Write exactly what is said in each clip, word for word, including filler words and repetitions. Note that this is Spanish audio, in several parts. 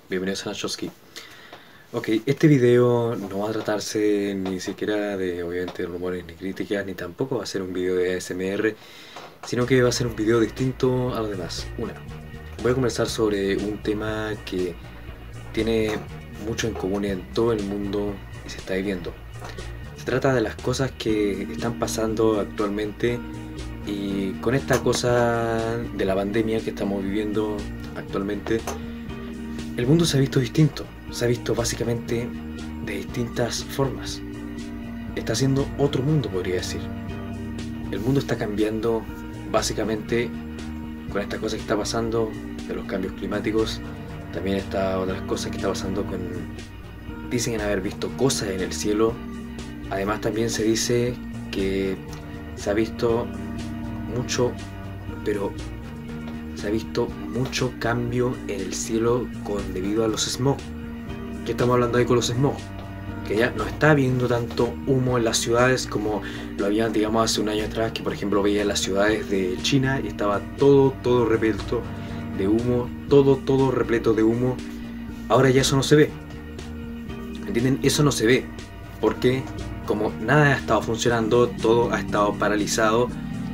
Bienvenidos a Nachowski. Ok, este video no va a tratarse ni siquiera de, obviamente, rumores ni críticas, ni tampoco va a ser un video de A S M R, sino que va a ser un video distinto a los demás. Una, voy a conversar sobre un tema que tiene mucho en común en todo el mundo y se está viviendo. Se trata de las cosas que están pasando actualmente, y con esta cosa de la pandemia que estamos viviendo actualmente, el mundo se ha visto distinto, se ha visto básicamente de distintas formas. Está siendo otro mundo, podría decir. El mundo está cambiando básicamente con esta cosa que está pasando de los cambios climáticos. También está otras cosas que está pasando con... Dicen haber visto cosas en el cielo. Además también se dice que se ha visto mucho, pero se ha visto mucho cambio en el cielo con debido a los smog. ¿Qué estamos hablando ahí con los smog? Que ya no está habiendo tanto humo en las ciudades como lo había, digamos, hace un año atrás, que por ejemplo veía las ciudades de China y estaba todo, todo repleto de humo, todo, todo repleto de humo. Ahora ya eso no se ve. ¿Entienden? Eso no se ve, porque como nada ha estado funcionando, todo ha estado paralizado.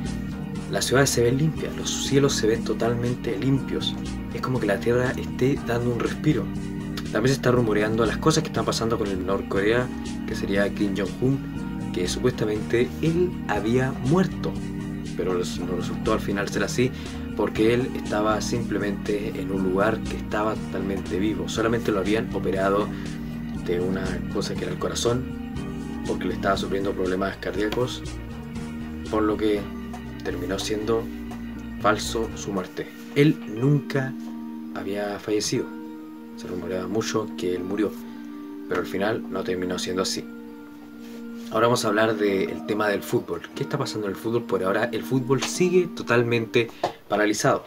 Las ciudades se ven limpias, los cielos se ven totalmente limpios. Es como que la Tierra esté dando un respiro. También se está rumoreando las cosas que están pasando con el Norcorea, que sería Kim Jong-un, que supuestamente él había muerto, pero no resultó al final ser así, porque él estaba simplemente en un lugar que estaba totalmente vivo. Solamente lo habían operado de una cosa que era el corazón, porque le estaba sufriendo problemas cardíacos, por lo que terminó siendo falso su muerte. Él nunca había fallecido. Se rumoreaba mucho que él murió, pero al final no terminó siendo así. Ahora vamos a hablar del tema del fútbol. ¿Qué está pasando en el fútbol? Por ahora el fútbol sigue totalmente paralizado.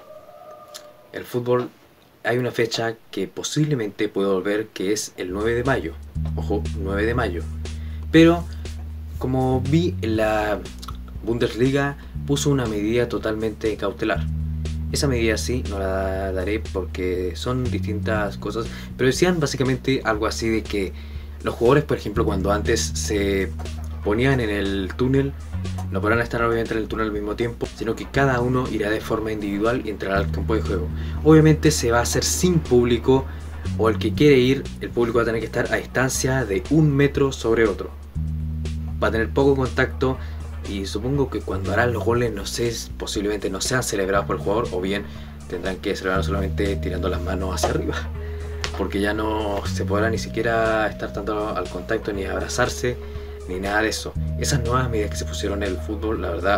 El fútbol, hay una fecha que posiblemente puede volver, que es el nueve de mayo. Ojo, nueve de mayo. Pero como vi en la Bundesliga, puso una medida totalmente cautelar. Esa medida sí, no la daré porque son distintas cosas, pero decían básicamente algo así de que los jugadores, por ejemplo, cuando antes se ponían en el túnel, no podrán estar obviamente en el túnel al mismo tiempo, sino que cada uno irá de forma individual y entrará al campo de juego. Obviamente se va a hacer sin público, o el que quiere ir, el público va a tener que estar a distancia de un metro sobre otro. Va a tener poco contacto. Y supongo que cuando harán los goles, no sé, posiblemente no sean celebrados por el jugador, o bien tendrán que celebrar solamente tirando las manos hacia arriba, porque ya no se podrá ni siquiera estar tanto al contacto, ni abrazarse, ni nada de eso. Esas nuevas medidas que se pusieron en el fútbol, la verdad,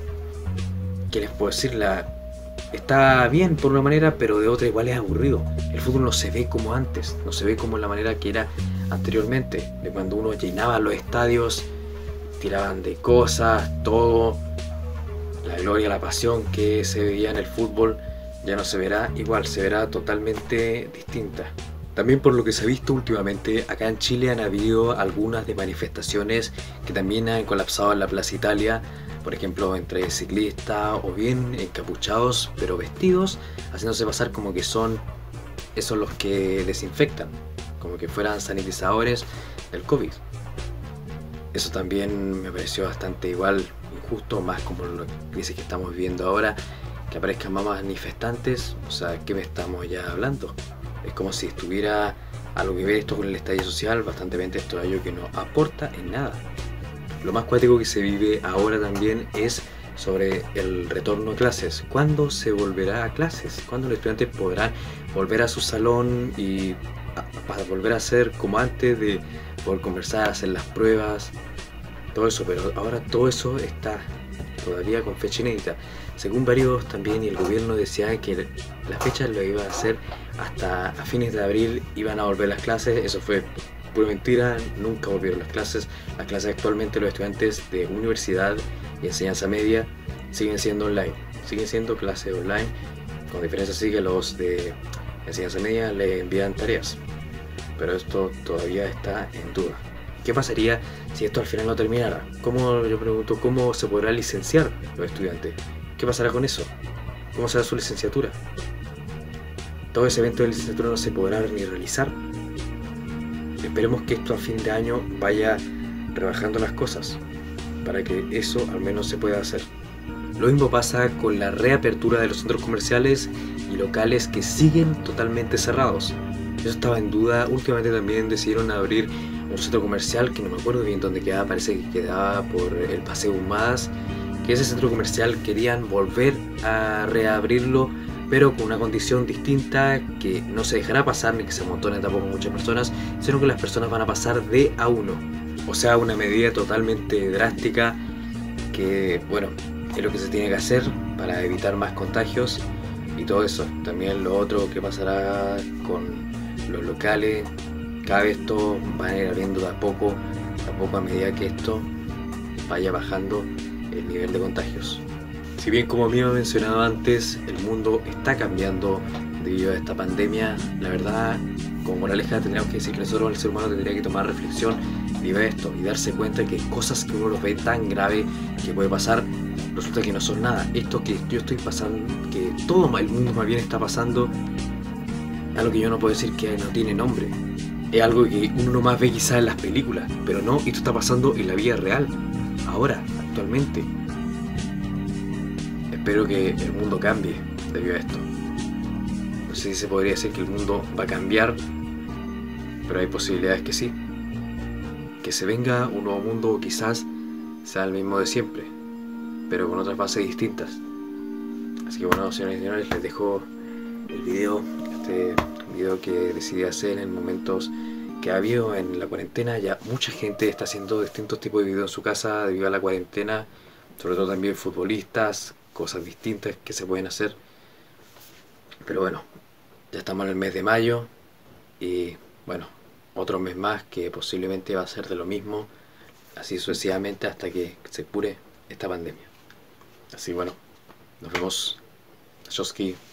¿qué les puedo decir? La, está bien por una manera, pero de otra igual es aburrido. El fútbol no se ve como antes, no se ve como la manera que era anteriormente, de cuando uno llenaba los estadios, tiraban de cosas, todo, la gloria, la pasión que se veía en el fútbol ya no se verá igual, se verá totalmente distinta. También por lo que se ha visto últimamente, acá en Chile han habido algunas de manifestaciones que también han colapsado en la Plaza Italia, por ejemplo entre ciclistas o bien encapuchados pero vestidos, haciéndose pasar como que son esos los que desinfectan, como que fueran sanitizadores del COVID. Eso también me pareció bastante igual injusto, más como lo que dice que estamos viviendo ahora, que aparezcan más manifestantes. O sea, ¿qué me estamos ya hablando? Es como si estuviera algo que ver esto con el estallido social, bastante esto es algo que no aporta en nada. Lo más cuático que se vive ahora también es sobre el retorno a clases. ¿Cuándo se volverá a clases? ¿Cuándo los estudiantes podrán volver a su salón y para volver a ser como antes, de poder conversar, hacer las pruebas, todo eso? Pero ahora todo eso está todavía con fecha inédita. Según varios también, y el gobierno decía que la fecha lo iba a hacer hasta a fines de abril, iban a volver las clases. Eso fue pura mentira, nunca volvieron las clases. Las clases actualmente, los estudiantes de universidad y enseñanza media siguen siendo online, siguen siendo clases online, con diferencia sí que los de enseñanza media le envían tareas, pero esto todavía está en duda. ¿Qué pasaría si esto al final no terminara? ¿Cómo, yo pregunto, cómo se podrá licenciar los estudiantes? ¿Qué pasará con eso? ¿Cómo será su licenciatura? todo ese evento de licenciatura no se podrá ni realizar. Esperemos que esto a fin de año vaya rebajando las cosas, para que eso al menos se pueda hacer. Lo mismo pasa con la reapertura de los centros comerciales y locales que siguen totalmente cerrados. Eso estaba en duda. Últimamente también decidieron abrir un centro comercial que no me acuerdo bien dónde quedaba, parece que quedaba por el Paseo Humadas, que ese centro comercial querían volver a reabrirlo, pero con una condición distinta, que no se dejará pasar ni que se amontonen tampoco muchas personas, sino que las personas van a pasar de a uno. O sea, una medida totalmente drástica que, bueno, es lo que se tiene que hacer para evitar más contagios y todo eso. También lo otro que pasará con los locales, cada vez esto va a ir abriendo de a poco, de a poco a medida que esto vaya bajando el nivel de contagios. Si bien, como mismo mencionado antes, el mundo está cambiando debido a esta pandemia, la verdad, como moraleja tendríamos que decir que nosotros, el ser humano, tendría que tomar reflexión y ver esto y darse cuenta que cosas que uno los ve tan grave que puede pasar, resulta que no son nada. Esto que yo estoy pasando, que todo el mundo más bien está pasando, es algo que yo no puedo decir que no tiene nombre. Es algo que uno nomás ve quizás en las películas, pero no, esto está pasando en la vida real, ahora, actualmente. Espero que el mundo cambie debido a esto. No sé si se podría decir que el mundo va a cambiar, pero hay posibilidades que sí. Que se venga un nuevo mundo, quizás sea el mismo de siempre, pero con otras bases distintas. Así que bueno, señores y señores, les dejo el video, este video que decidí hacer en momentos que ha habido en la cuarentena. Ya mucha gente está haciendo distintos tipos de videos en su casa debido a la cuarentena, sobre todo también futbolistas, cosas distintas que se pueden hacer. Pero bueno, ya estamos en el mes de mayo y bueno, otro mes más que posiblemente va a ser de lo mismo, así sucesivamente hasta que se cure esta pandemia. Así bueno, nos vemos. Shoski.